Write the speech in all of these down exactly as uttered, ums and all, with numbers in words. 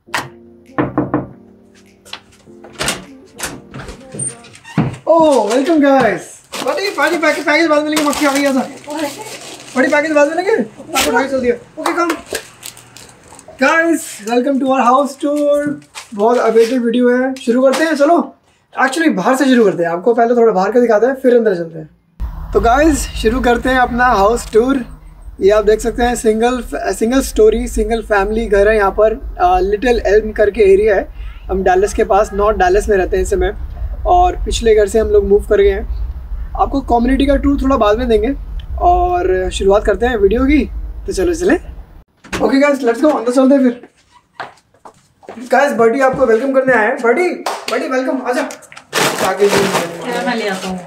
ओह welcome guys. बड़ी बड़ी package package बाद में लेंगे, मक्खी आ गई ऐसा। बड़ी पैकेज बाद में लेंगे, आपको ढाई सौ दिया। Okay come guys, welcome to our house tour. बहुत अवेटेड वीडियो है, शुरू करते हैं। चलो एक्चुअली बाहर से शुरू करते हैं, आपको पहले थोड़ा बाहर का दिखाते हैं फिर अंदर चलते हैं। तो गाइस शुरू करते हैं अपना हाउस टूर। ये आप देख सकते हैं single single story single family घर है यहाँ पर। लिटिल एल्म करके एरिया है। हम डैलस के पास, नॉर्थ डैलस में रहते हैं इस समय, और पिछले घर से हम लोग मूव कर गए हैं। आपको कम्युनिटी का टूर थोड़ा बाद में देंगे और शुरुआत करते हैं वीडियो की। तो चलो चले। ओके गाइस लेट्स गो, अंदर चलते हैं फिर। गाइस बर्डी आपको वेलकम करने आए हैं। बर्डी बर्डी वेलकम, आजा। आगे मैं ले आता हूँ।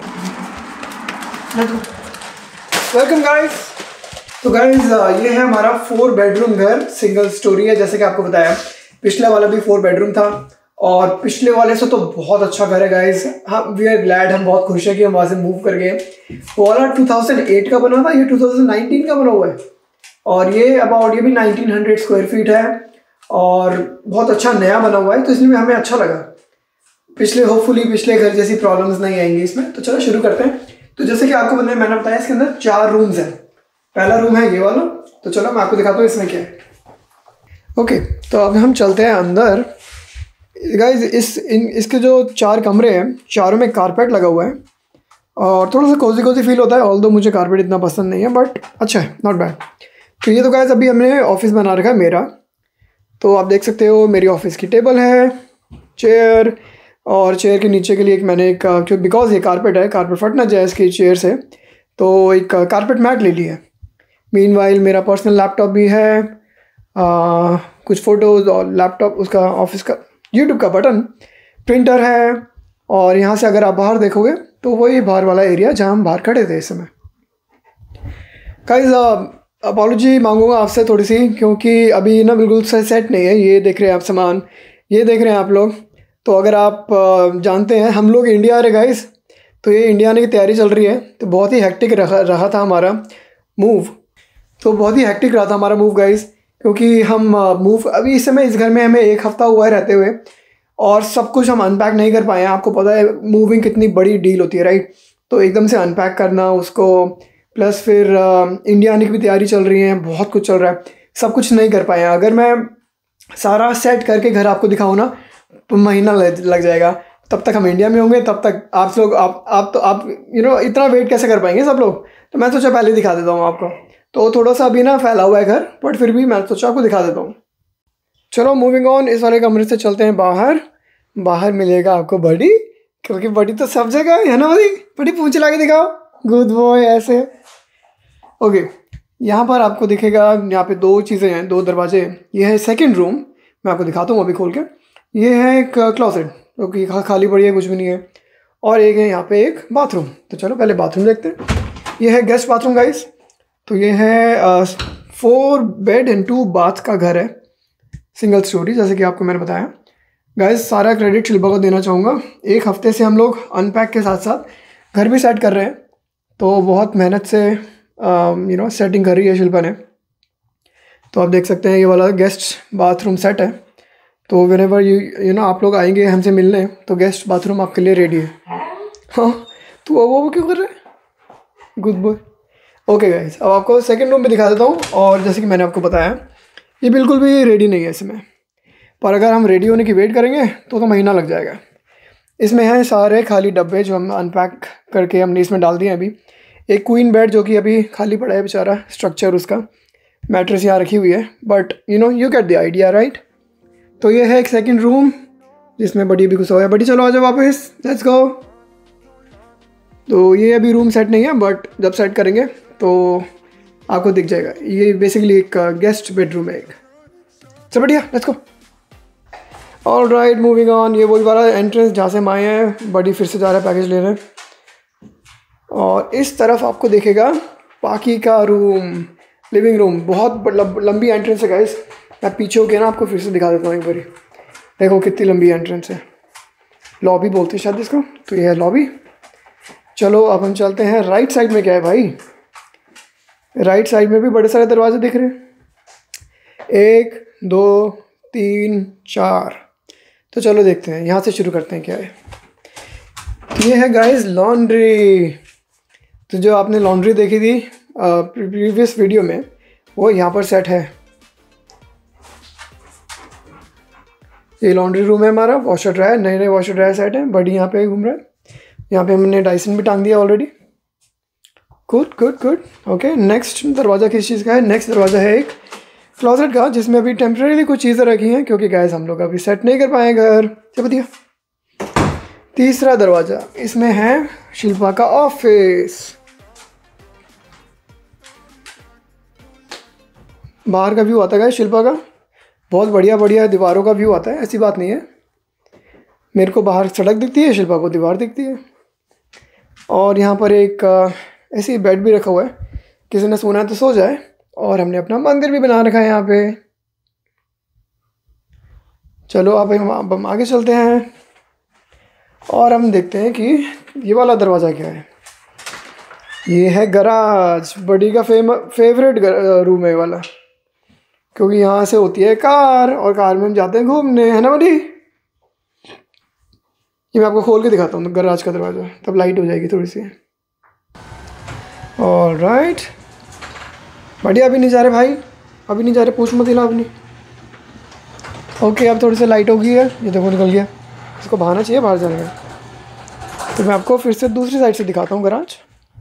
Welcome guys. तो गाइस ये है हमारा फोर बेडरूम घर, सिंगल स्टोरी है जैसे कि आपको बताया। पिछला वाला भी फोर बेडरूम था और पिछले वाले से तो बहुत अच्छा घर है गाइस। हाँ वी आर ग्लैड, हम बहुत खुश है कि हम वहाँ से मूव कर गए। वो वाला टू थाउजेंड एट का बना था, ये टू थाउजेंड नाइनटीन का बना हुआ है। और ये अबाउट ये भी नाइनटीन हंड्रेड स्क्वायर फीट है और बहुत अच्छा नया बना हुआ है, तो इसलिए हमें अच्छा लगा। पिछले होपफुली पिछले घर जैसी प्रॉब्लम्स नहीं आएंगी इसमें। तो चलो शुरू करते हैं। तो जैसे कि आपको मैंने मैंने बताया इसके अंदर चार रूम्स हैं। पहला रूम है ये वाला, तो चलो मैं आपको दिखाता हूँ इसमें क्या है। ओके तो अब हम चलते हैं अंदर। गाइस इस इन इसके जो चार कमरे हैं, चारों में कारपेट लगा हुआ है और थोड़ा सा कोजी कोजी फील होता है। ऑल्दो मुझे कारपेट इतना पसंद नहीं है, बट अच्छा है, नॉट बैड। तो ये तो गाइस अभी हमने ऑफिस बना रखा है मेरा। तो आप देख सकते हो मेरी ऑफिस की टेबल है, चेयर, और चेयर के नीचे के लिए एक मैंने एक क्यों बिकॉज ये कारपेट है, कारपेट फट ना जाए इसकी चेयर से, तो एक कारपेट मैट ले लिया है। मीनवाइल मेरा पर्सनल लैपटॉप भी है, आ, कुछ फ़ोटोज़ और लैपटॉप उसका ऑफिस का यूट्यूब का बटन, प्रिंटर है। और यहाँ से अगर आप बाहर देखोगे तो वही बाहर वाला एरिया जहाँ हम बाहर खड़े थे इस समय। गाइस अपॉलॉजी मांगूंगा आपसे थोड़ी सी, क्योंकि अभी ना बिल्कुल से सेट नहीं है। ये देख रहे हैं आप सामान, ये देख रहे हैं आप लोग। तो अगर आप जानते हैं हम लोग इंडिया आ रहे गाइस, तो ये इंडिया आने की तैयारी चल रही है। तो बहुत ही हेक्टिक रहा रहा था हमारा मूव। तो बहुत ही हेक्टिक रहा था हमारा मूव गाइस, क्योंकि हम मूव अभी इस समय इस घर में हमें एक हफ़्ता हुआ है रहते हुए, और सब कुछ हम अनपैक नहीं कर पाए हैं। आपको पता है मूविंग कितनी बड़ी डील होती है राइट। तो एकदम से अनपैक करना उसको, प्लस फिर इंडिया आने की भी तैयारी चल रही है, बहुत कुछ चल रहा है, सब कुछ नहीं कर पाए हैं। अगर मैं सारा सेट करके घर आपको दिखाऊँ ना तो महीना लग जाएगा। तब तक हम इंडिया में होंगे, तब तक आप लोग आप आप तो आप यू नो इतना वेट कैसे कर पाएंगे सब लोग। तो मैं सोचा पहले दिखा देता हूँ आपको। तो थोड़ा सा अभी ना फैला हुआ है घर, बट फिर भी मैं सोचा आपको दिखा देता हूँ। चलो मूविंग ऑन, इस वाले कमरे से चलते हैं बाहर। बाहर मिलेगा आपको बड़ी, क्योंकि बड़ी तो सब जगह है ना। बड़ी बड़ी पूंछ ला के दिखाओ, गुड बॉय ऐसे। ओके यहाँ पर आपको दिखेगा, यहाँ पे दो चीज़ें हैं, दो दरवाजे। ये है सेकंड रूम, मैं आपको दिखाता हूँ अभी खोल के। ये है एक क्लॉसेट जो कि खाली पड़ी है, कुछ भी नहीं है। और एक है यहाँ पे एक बाथरूम। तो चलो पहले बाथरूम देखते हैं। ये है गेस्ट बाथरूम गाइस। तो ये है four bed and two bath का घर है, सिंगल स्टोरी, जैसे कि आपको मैंने बताया। गाइस सारा क्रेडिट शिल्पा को देना चाहूँगा। एक हफ्ते से हम लोग अनपैक के साथ साथ घर भी सेट कर रहे हैं, तो बहुत मेहनत से यू नो सेटिंग कर रही है शिल्पा ने। तो आप देख सकते हैं ये वाला गेस्ट बाथरूम सेट है। तो व्हेनेवर यू यू नो आप लोग आएंगे हमसे मिलने, तो गेस्ट बाथरूम आपके लिए रेडी है। हाँ तो वो वो क्यों कर रहे हैं, गुड बॉय। ओके गाइस अब आपको सेकंड रूम में दिखा देता हूँ। और जैसे कि मैंने आपको बताया ये बिल्कुल भी रेडी नहीं है इसमें, पर अगर हम रेडी होने की वेट करेंगे तो तो महीना लग जाएगा। इसमें हैं सारे खाली डब्बे जो हम अनपैक करके हमने इसमें डाल दिए हैं अभी। एक क्वीन बेड जो कि अभी खाली पड़ा है बेचारा, स्ट्रक्चर उसका, मैट्रेस यहाँ रखी हुई है, but you know you get the idea right. तो ये है एक सेकंड रूम जिसमें बड़ी भी घुसा हुआ है। बड़ी चलो आ जाओ वापस, लेट्स गो। तो ये अभी रूम सेट नहीं है, बट जब सेट करेंगे तो आपको दिख जाएगा। ये बेसिकली एक गेस्ट बेडरूम है एक। चल बढ़िया, let's go. All right moving on. ये वही वाला एंट्रेंस जहाँ से हम आए हैं। बड़ी फिर से जा रहा है पैकेज ले रहे हैं। और इस तरफ आपको दिखेगा पाकी का रूम, लिविंग रूम। बहुत लंबी एंट्रेंस है गाइस। मैं पीछे हो गया ना आपको फिर से दिखा देता हूँ एक बारी। देखो कितनी लंबी एंट्रेंस है, लॉबी बोलते हैं शायद इसको। तो ये है लॉबी। चलो अब हम चलते हैं राइट साइड में। क्या है भाई, राइट साइड में भी बड़े सारे दरवाजे दिख रहे हैं। एक, दो, तीन, चार। तो चलो देखते हैं, यहाँ से शुरू करते हैं क्या है। ये है गाइस लॉन्ड्री। तो जो आपने लॉन्ड्री देखी थी प्रीवियस वीडियो में, वो यहाँ पर सेट है। ये लॉन्ड्री रूम है हमारा। वॉशर ड्रायर, नए नए वॉशर ड्रायर सेट है। बड़ी यहाँ पे घूम रहा है। यहाँ पे हमने डाइसन भी टांग दिया already. Good good good. Okay, next दरवाज़ा किस चीज़ का है? नेक्स्ट दरवाज़ा है एक क्लोजेट का, जिसमें अभी टेम्परेरी कुछ चीज़ें रखी हैं क्योंकि गैस हम लोग अभी सेट नहीं कर पाए घर। चलो दिया। तीसरा दरवाज़ा, इसमें है शिल्पा का ऑफिस। बाहर का व्यू आता है शिल्पा का, बहुत बढ़िया बढ़िया दीवारों का व्यू आता है, ऐसी बात नहीं है। मेरे को बाहर सड़क दिखती है, शिल्पा को दीवार दिखती है। और यहाँ पर एक ऐसी बेड भी रखा हुआ है, किसी ने सोना है तो सो जाए। और हमने अपना मंदिर भी बना रखा है यहाँ पे। चलो अब हम हम आगे चलते हैं और हम देखते हैं कि ये वाला दरवाज़ा क्या है। ये है गराज। बड़ी का फेम फेवरेट रूम है ये वाला, क्योंकि यहाँ से होती है कार और कार में हम जाते हैं घूमने, है ना बड़ी? ये मैं आपको खोल के दिखाता हूँ गराज का दरवाज़ा, तब लाइट हो जाएगी थोड़ी सी। ऑल राइट, बढ़िया। अभी नहीं जा रहे भाई, अभी नहीं जा रहे, पूछ मत हिला अपनी। ओके, अब थोड़ी सी लाइट हो गई है। ये देखो निकल गया, इसको बहाना चाहिए बाहर जाने का। तो मैं आपको फिर से दूसरी साइड से दिखाता हूँ गराज।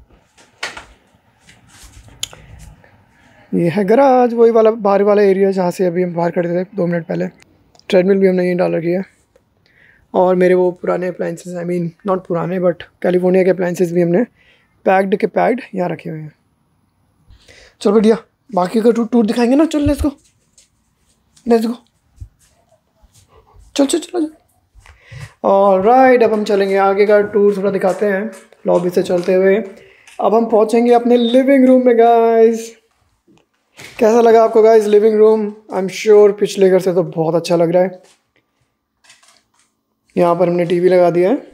ये है गराज, वही वाला बाहर वाला एरिया जहाँ से अभी हम बाहर खड़े थे दो मिनट पहले। ट्रेडमिल भी हमने यहीं डाल रखी है। और मेरे वो पुराने अप्लाइंसेस, आई मीन नॉट पुराने बट कैलिफोर्निया के अप्लाइंसेस भी हमने पैक्ड के पैक्ड यहाँ रखे हुए हैं। चलो बढ़िया, बाकी का टूर टूर दिखाएंगे ना। चल लेट्स गो, लेट्स गो, चल चल चलो चल। और राइट, अब हम चलेंगे आगे का टूर थोड़ा दिखाते हैं लॉबी से चलते हुए। अब हम पहुँचेंगे अपने लिविंग रूम में गाइस। कैसा लगा आपको guys living room? I am sure पिछले घर से तो बहुत अच्छा लग रहा है। यहाँ पर हमने टीवी लगा दिया है।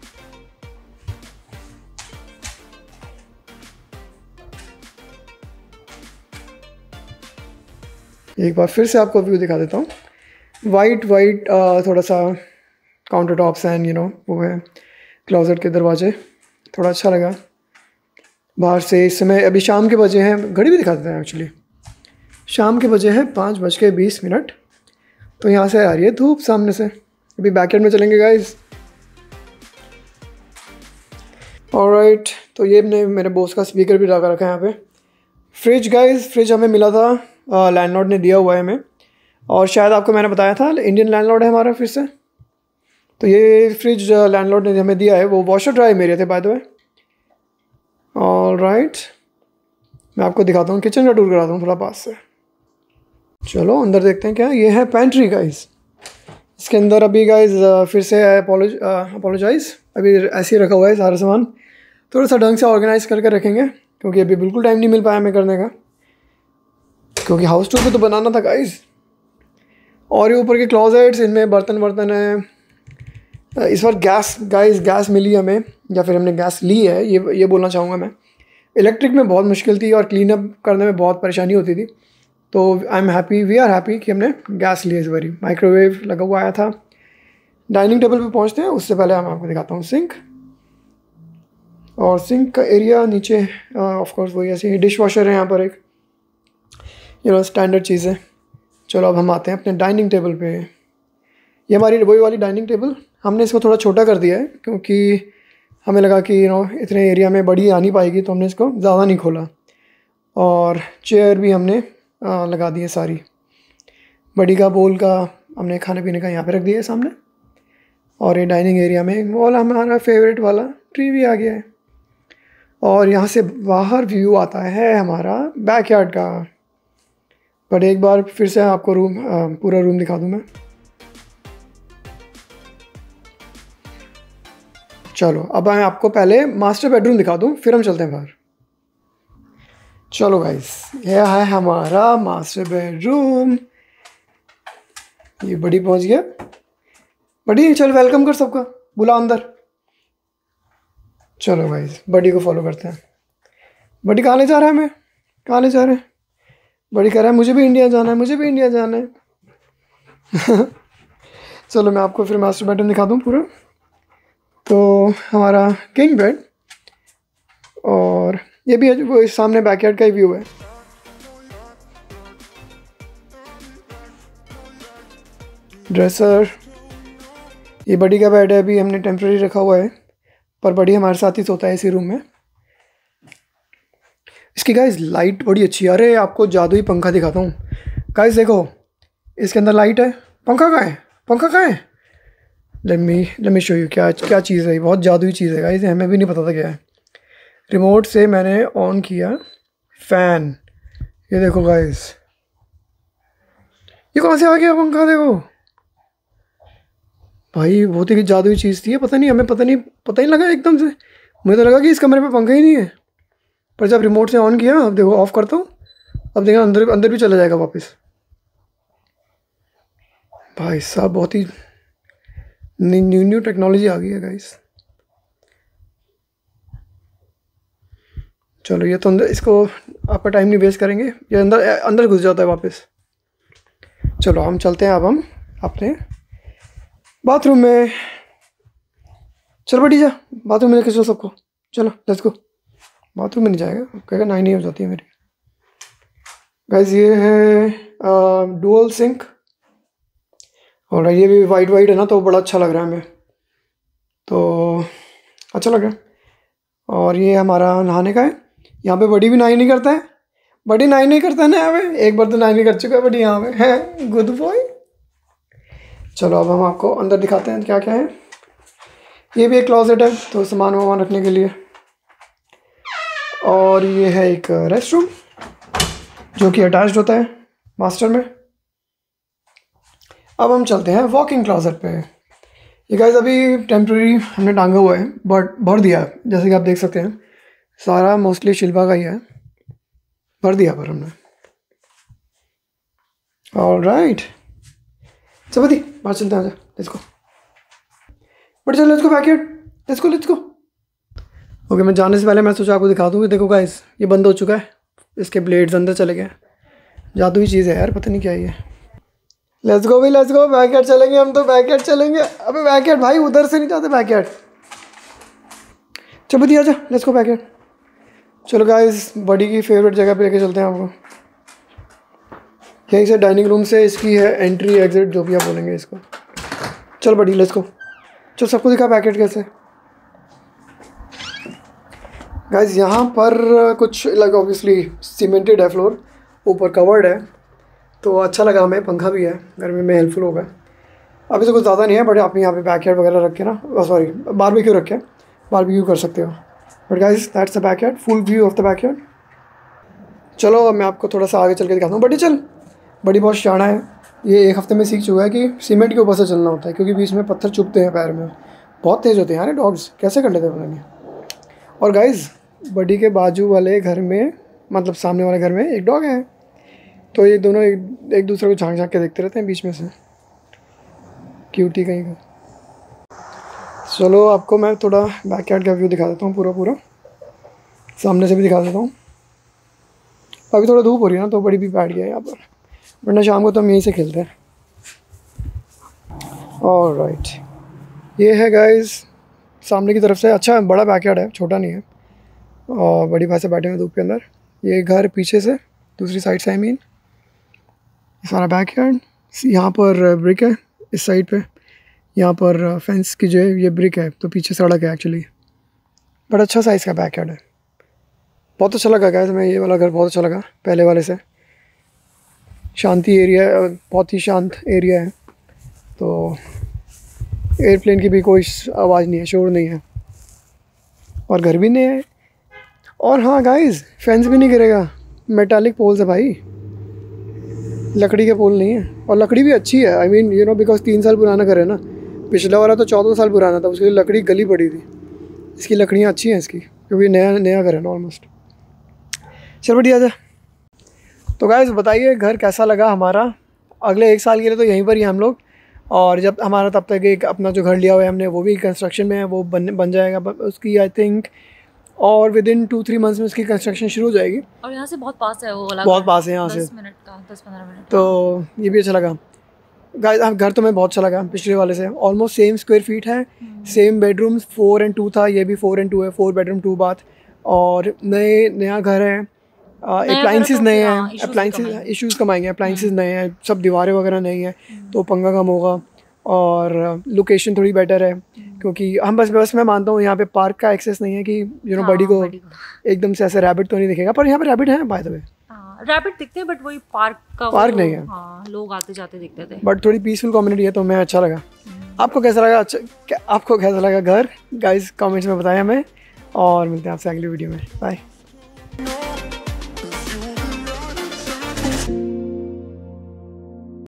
एक बार फिर से आपको व्यू दिखा देता हूँ। वाइट वाइट थोड़ा सा counter tops and you know वो है क्लोजेट के दरवाजे, थोड़ा अच्छा लगा बाहर से। इस समय अभी शाम के बजे हैं, घड़ी भी दिखा देते हैं एक्चुअली। शाम के बजे हैं पाँच बज के बीस मिनट। तो यहाँ से आ रही है धूप सामने से। अभी बैकयार्ड में चलेंगे गाइस। ऑलराइट, तो ये मैंने मेरे बॉस का स्पीकर भी लगा रखा है यहाँ पे। फ्रिज गाइस, फ्रिज हमें मिला था, लैंडलॉर्ड ने दिया हुआ है हमें। और शायद आपको मैंने बताया था इंडियन लैंडलॉर्ड है हमारा फिर से। तो ये फ्रिज लैंडलॉर्ड ने हमें दिया है। वो वॉशर ड्रायर मेरे थे बाय द वे। ऑलराइट, मैं आपको दिखाता हूँ, किचन का टूर कराता हूँ थोड़ा पास से। चलो अंदर देखते हैं क्या। ये है पेंट्री गाइस। इसके अंदर अभी गाइस फिर से अपोलोज अपोलोजाइज अभी ऐसे ही रखा हुआ है सारा सामान। थोड़ा सा ढंग से ऑर्गेनाइज करके रखेंगे, क्योंकि अभी बिल्कुल टाइम नहीं मिल पाया हमें करने का, क्योंकि हाउस टूर पे तो बनाना था गाइस। और ये ऊपर के क्लोजेट्स, इनमें बर्तन वर्तन है। इस बार गैस गाइस गैस मिली हमें, या फिर हमने गैस ली है, ये ये बोलना चाहूँगा मैं। इलेक्ट्रिक में बहुत मुश्किल थी और क्लीन अप करने में बहुत परेशानी होती थी। तो I am happy, we are happy कि हमने गैस ली इस बारी। माइक्रोवेव लगा हुआ आया था। डाइनिंग टेबल पे पहुंचते हैं, उससे पहले मैं आपको दिखाता हूँ सिंक। और सिंक का एरिया नीचे ऑफ कोर्स वही ऐसे ही डिश वॉशर है यहाँ पर एक, यू नो स्टैंडर्ड चीज़ है। चलो अब हम आते हैं अपने डाइनिंग टेबल पे। ये हमारी वही वाली डाइनिंग टेबल, हमने इसको थोड़ा छोटा कर दिया है क्योंकि हमें लगा कि यू नो इतने एरिया में बड़ी आ नहीं पाएगी, तो हमने इसको ज़्यादा नहीं खोला। और चेयर भी हमने आ, लगा दी है सारी। बड़ी का बोल का हमने खाने पीने का यहाँ पे रख दिया है सामने। और ये डाइनिंग एरिया में वो हमारा फेवरेट वाला ट्री भी आ गया है। और यहाँ से बाहर व्यू आता है हमारा बैकयार्ड का। बट एक बार फिर से आपको रूम आ, पूरा रूम दिखा दूँ मैं। चलो अब मैं आपको पहले मास्टर बेडरूम दिखा दूँ, फिर हम चलते हैं बाहर। चलो गाइस, यह है हमारा मास्टर बेडरूम। ये बड़ी पहुंच गया। बड़ी चल वेलकम कर सबका, बुला अंदर। चलो गाइस, बड़ी को फॉलो करते हैं। बड़ी कहाँ ले जा रहा है हमें? कहाँ ले जा रहे हैं? बड़ी कह रहा है मुझे भी इंडिया जाना है, मुझे भी इंडिया जाना है। चलो मैं आपको फिर मास्टर बेडरूम दिखा दूँ पूरा। तो हमारा किंग बेड, और ये भी है वो सामने बैकयार्ड का ही व्यू है। ड्रेसर, ये बड़ी का बेड है, अभी हमने टेम्प्रेरी रखा हुआ है, पर बड़ी हमारे साथ ही सोता है इसी रूम में। इसकी गाइस लाइट बड़ी अच्छी है। अरे आपको जादुई पंखा दिखाता हूँ गाइस, देखो इसके अंदर लाइट है। पंखा कहाँ है? पंखा कहाँ है? Let me let me show you क्या क्या चीज़ है। बहुत जादुई चीज़ है गाइस, हमें भी नहीं पता था क्या है। रिमोट से मैंने ऑन किया फ़ैन, ये देखो गाइस, ये कहाँ से आ गया पंखा? देखो भाई, बहुत ही जादुई चीज़ थी, पता नहीं हमें पता नहीं पता ही लगा एकदम से। मुझे तो लगा कि इस कमरे पे पंखा ही नहीं है, पर जब रिमोट से ऑन किया, अब देखो ऑफ़ करता हूँ, अब देखो अंदर अंदर भी चला जाएगा वापस। भाई साहब बहुत ही न्यू न्यू टेक्नोलॉजी आ गई है गाइस। चलो ये तो अंदर, इसको आपका टाइम नहीं वेस्ट करेंगे, ये अंदर अंदर घुस जाता है वापस। चलो हम चलते हैं अब हम अपने बाथरूम में। चलो बड़ी जा, बाथरूम में लेके चलो सबको, चलो लेट्स गो। बाथरूम में नहीं जाएगा, कहेगा नाइन ही हो जाती है मेरी। गाइस ये है डुअल सिंक, और ये भी वाइट वाइट है ना, तो बड़ा अच्छा लग रहा है हमें, तो अच्छा लग रहा है। और ये हमारा नहाने का है, यहाँ पे बड़ी भी नाई नहीं करता है, बड़ी नाई नहीं करता है ना यहाँ पे, एक बार तो नाई नहीं कर चुका है बड़ी यहाँ पे है, गुड बॉय। चलो अब हम आपको अंदर दिखाते हैं क्या क्या है। ये भी एक क्लोजेट है, तो सामान वामान रखने के लिए। और ये है एक रेस्ट रूम जो कि अटैच्ड होता है मास्टर में। अब हम चलते हैं वॉकिंग क्लोजेट पे। ये गाइस अभी टेम्प्रेरी हमने टांगा हुआ है, बट भर दिया है, जैसे कि आप देख सकते हैं सारा मोस्टली शिल्पा का ही है, भर दिया पर हमने। ऑल राइट, चलो दी बाहर चलते हैं, आजा लेट्स गो। बट चलो let's go backyard, let's go let's go. Okay, मैं जाने से पहले मैं सोचा आपको दिखा दूँ। देखो गाइस ये बंद हो चुका है, इसके ब्लेड्स अंदर चले गए। जादुई चीज़ है यार, पता नहीं क्या ये। लेट्स गो भाई लेट्स गो, बैकयार्ड चलेंगे हम तो, बैकयार्ड चलेंगे। अबे बैकयार्ड भाई, उधर से नहीं जाते बैकयार्ड। चलो दिया जा, लेट्स गो बैकयार्ड। चलो गाइस बड़ी की फेवरेट जगह पे लेके चलते हैं आपको। यहीं से डाइनिंग रूम से इसकी है एंट्री एग्जिट, जो भी आप बोलेंगे इसको। चल बड़ी लेट्स गो, चलो सबको दिखा बैकयार्ड कैसे। गाइस यहाँ पर कुछ लाइक ऑब्वियसली सीमेंटेड है फ्लोर, ऊपर कवर्ड है, तो अच्छा लगा हमें। पंखा भी है, गर्मी में हेल्पफुल होगा। अभी तो कुछ ज़्यादा नहीं है, बट आप यहाँ पे बैकयार्ड वगैरह रख के ना, सॉरी बारबेक्यू रखे, बारबेक्यू कर सकते हो। But guys that's the backyard, full view of the backyard. चलो अब मैं आपको थोड़ा सा आगे चल के दिखाता हूँ। बड़ी चल, बड़ी बहुत शाना है, ये एक हफ्ते में सीख चुका है कि सीमेंट के ऊपर से चलना होता है, क्योंकि बीच में पत्थर चुभते हैं पैर में, बहुत तेज़ होते हैं यार डॉग्स, कैसे कर लेते हैं पता नहीं। और गाइस बड़ी के बाजू वाले घर में, मतलब सामने वाले घर में एक डॉग है, तो ये दोनों एक, एक दूसरे को झांक झांक के देखते रहते हैं बीच में से, क्यूटी कहीं का। चलो आपको मैं थोड़ा बैकयार्ड का व्यू दिखा देता हूँ, पूरा पूरा सामने से भी दिखा देता हूँ। अभी थोड़ा धूप हो रही है ना, तो बड़ी भी बैठ गया है यहाँ पर, वरना शाम को तो हम यहीं से खेलते हैं। ऑल राइट, ये है गाइस सामने की तरफ से, अच्छा बड़ा बैकयार्ड है, छोटा नहीं है। और बड़ी भाई से बैठे हुए धूप के अंदर। ये घर पीछे से, दूसरी साइड से आई मीन, सारा बैकयार्ड। यहाँ पर ब्रिक है इस साइड पे, यहाँ पर फेंस की जो है ये ब्रिक है, तो पीछे सड़क है एक्चुअली। बड़ा अच्छा साइज़ का बैकयार्ड है, बहुत अच्छा लगा गाइस हमें ये वाला घर, बहुत अच्छा लगा पहले वाले से। शांति एरिया है, बहुत ही शांत एरिया है, तो एयरप्लेन की भी कोई आवाज़ नहीं है, शोर नहीं है, और घर भी नहीं है। और हाँ गाइस फेंस भी नहीं गिरेगा, मेटालिक पोल्स है भाई, लकड़ी के पोल नहीं है, और लकड़ी भी अच्छी है। I mean you know because तीन साल पुराना घर है ना, पिछला वाला तो चौदह साल पुराना था, उसकी लकड़ी गली पड़ी थी। इसकी लकड़ियाँ अच्छी हैं इसकी, क्योंकि नया नया घर है ना ऑलमोस्ट। चल बढ़िया जा। तो गाइस बताइए घर कैसा लगा हमारा। अगले एक साल के लिए तो यहीं पर ही हम लोग, और जब हमारा तब तक एक अपना जो घर लिया हुआ है हमने, वो भी कंस्ट्रक्शन में है, वो बन बन जाएगा उसकी आई थिंक, और within two three months में उसकी कंस्ट्रक्शन शुरू हो जाएगी। और यहाँ से बहुत पास है वो वाला, बहुत पास है यहाँ से, दस मिनट का, दस पंद्रह मिनट। तो ये भी अच्छा लगा। गाइस घर तो मैं बहुत अच्छा लगा पिछले वाले से, ऑलमोस्ट सेम स्क्वायर फीट है, same bedrooms, four and two था, ये भी फोर एंड टू है, फोर बेडरूम टू बाथ, और नए नया घर है, अप्लाइंसेस तो नए फिर, हैं, हाँ, issues भी अप्लाइंसेस कम आएंगे। इश्यूज कम आएंगे, अप्लाइंसेस नए हैं, सब दीवारें वगैरह नई हैं, तो पंगा कम होगा, और लोकेशन थोड़ी बेटर है, क्योंकि हम बस बस मैं मानता हूँ यहाँ पे पार्क का एक्सेस नहीं है कि यू नो हाँ, बड़ी को बड़ी को। एकदम से ऐसे रैबिट तो नहीं दिखेगा, पर यहाँ पे रैबिट है बाय द वे, रैबिट दिखते हैं बट वही पार्क का वो पार्क तो, नहीं है। हाँ, लोग आते जाते दिखते थे। बट थोड़ी पीसफुल कम्युनिटी है, तो मैं अच्छा लगा। आपको कैसा लगा? अच्छा क्या आपको कैसा लगा घर? गाइस कमेंट्स में बताएं हमें, और मिलते हैं आपसे अगली वीडियो में। बाय।